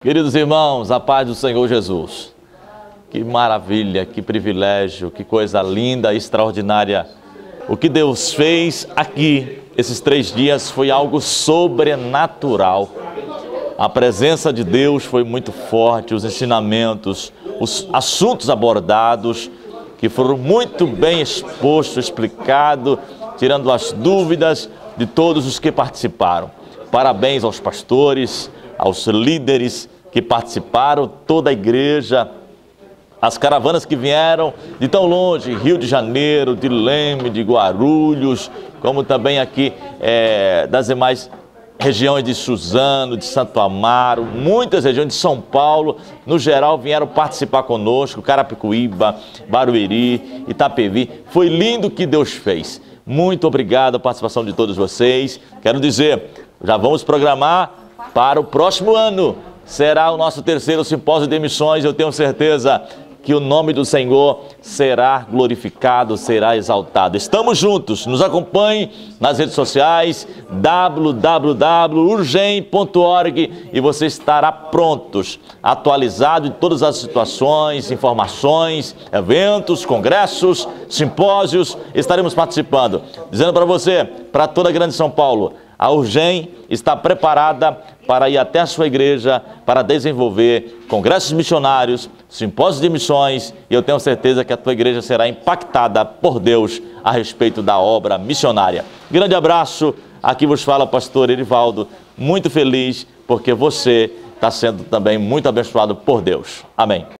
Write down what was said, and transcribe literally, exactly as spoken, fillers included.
Queridos irmãos, a paz do Senhor Jesus. Que maravilha, que privilégio, que coisa linda, extraordinária. O que Deus fez aqui, esses três dias, foi algo sobrenatural. A presença de Deus foi muito forte, os ensinamentos, os assuntos abordados, que foram muito bem expostos, explicados, tirando as dúvidas de todos os que participaram. Parabéns aos pastores, aos líderes que participaram, toda a igreja, as caravanas que vieram de tão longe, Rio de Janeiro, de Leme, de Guarulhos, como também aqui é, das demais regiões de Suzano, de Santo Amaro, muitas regiões de São Paulo, no geral vieram participar conosco, Carapicuíba, Barueri, Itapevi. Foi lindo o que Deus fez. Muito obrigado a participação de todos vocês. Quero dizer, já vamos programar para o próximo ano. Será o nosso terceiro simpósio de missões. Eu tenho certeza que o nome do Senhor será glorificado, será exaltado. Estamos juntos, nos acompanhe nas redes sociais, w w w ponto urgem ponto org, e você estará prontos, atualizado de todas as situações, informações, eventos, congressos, simpósios, estaremos participando. Dizendo para você, para toda a grande São Paulo, a Urgem está preparada para ir até a sua igreja, para desenvolver congressos missionários, simpósios de missões, e eu tenho certeza que a tua igreja será impactada por Deus a respeito da obra missionária. Grande abraço, aqui vos fala o pastor Erivaldo, muito feliz porque você está sendo também muito abençoado por Deus. Amém.